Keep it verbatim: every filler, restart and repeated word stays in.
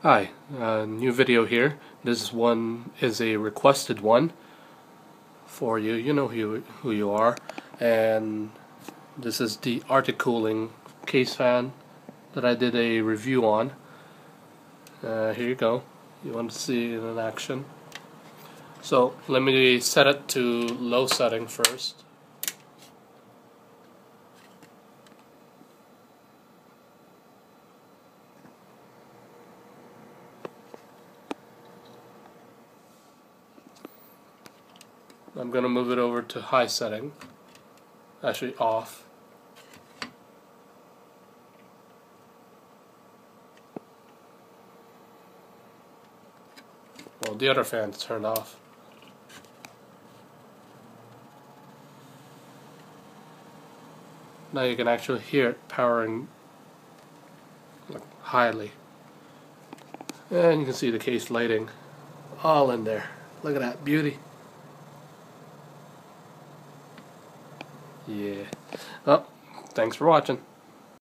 Hi, uh, new video here. This one is a requested one for you. You know who you, who you are. And this is the Arctic Cooling case fan that I did a review on. Uh, here you go. You want to see it in action. So let me set it to low setting first. I'm going to move it over to high setting, actually off. Well, the other fan's turned off. Now you can actually hear it powering like, highly. And you can see the case lighting all in there. Look at that beauty. Yeah. Well, thanks for watching.